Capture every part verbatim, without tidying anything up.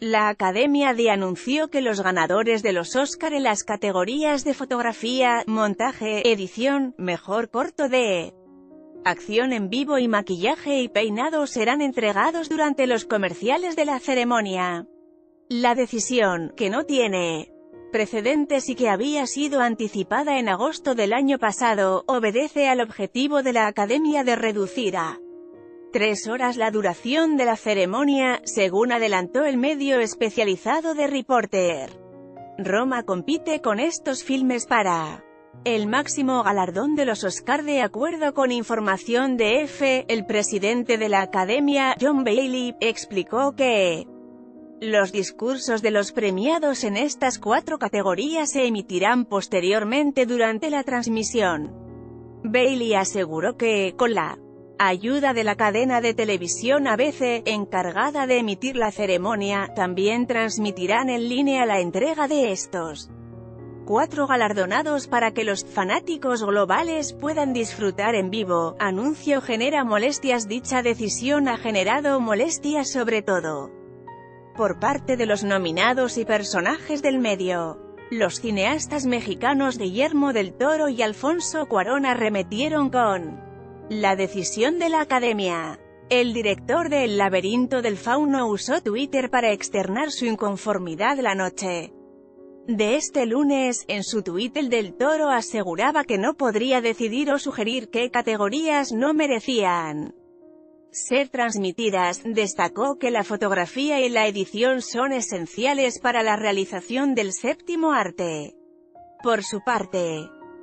La Academia de anunció que los ganadores de los Oscar en las categorías de fotografía, montaje, edición, mejor corto de acción en vivo y maquillaje y peinado serán entregados durante los comerciales de la ceremonia. La decisión, que no tiene precedentes y que había sido anticipada en agosto del año pasado, obedece al objetivo de la Academia de reducir a tres horas la duración de la ceremonia, según adelantó el medio especializado The Reporter. Roma compite con estos filmes para el máximo galardón de los Oscar. De acuerdo con información de E F, el presidente de la Academia, John Bailey, explicó que los discursos de los premiados en estas cuatro categorías se emitirán posteriormente durante la transmisión. Bailey aseguró que, con la ayuda de la cadena de televisión A B C, encargada de emitir la ceremonia, también transmitirán en línea la entrega de estos cuatro galardonados para que los fanáticos globales puedan disfrutar en vivo. Anuncio genera molestias. Dicha decisión ha generado molestias sobre todo por parte de los nominados y personajes del medio. Los cineastas mexicanos Guillermo del Toro y Alfonso Cuarón arremetieron con la decisión de la Academia. El director de El laberinto del fauno usó Twitter para externar su inconformidad la noche de este lunes. En su tuit el del Toro aseguraba que no podría decidir o sugerir qué categorías no merecían ser transmitidas. Destacó que la fotografía y la edición son esenciales para la realización del séptimo arte. Por su parte,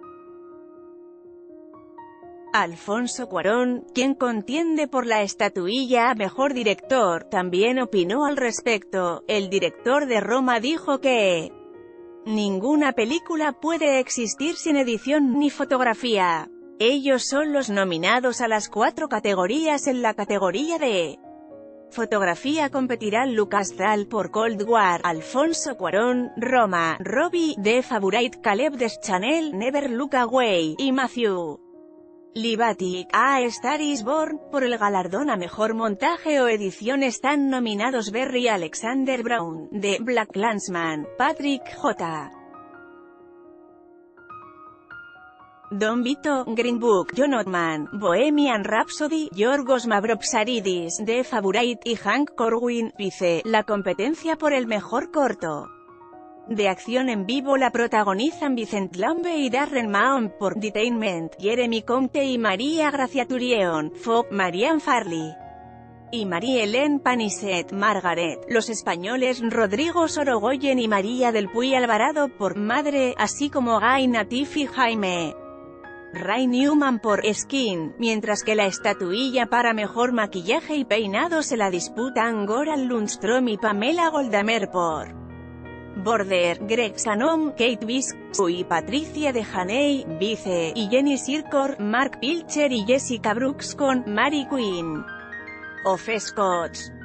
Alfonso Cuarón, quien contiende por la estatuilla a Mejor Director, también opinó al respecto. El director de Roma dijo que ninguna película puede existir sin edición ni fotografía. Ellos son los nominados a las cuatro categorías. En la categoría de fotografía competirán Lucas Dahl por Cold War, Alfonso Cuarón, Roma, Robbie, The Favourite, Caleb Deschanel, Never Look Away, y Matthew Libatic, A Star is Born. Por el galardón a mejor montaje o edición están nominados Barry Alexander Brown, de BlacKkKlansman, Patrick J. Don Vito, Green Book, John Ottman, Bohemian Rhapsody, Yorgos Mavropsaridis, The Favourite, y Hank Corwin. Vice, la competencia por el mejor corto de acción en vivo la protagonizan Vincent Lambe y Darren Mahon por Detainment, Jeremy Comte y María Gracia Turieon, Fog, Marianne Farley y Marie-Hélène Panisset. Margaret, los españoles Rodrigo Sorogoyen y María del Puy Alvarado por Madre, así como Guy Natif y Jaime Ray Newman por Skin, mientras que la estatuilla para mejor maquillaje y peinado se la disputan Goran Lundström y Pamela Goldamer por Border, Greg Sanom, Kate Biscu y Patricia de Haney. Vice, y Jenny Sircor, Mark Pilcher y Jessica Brooks con Mary Queen of Scots.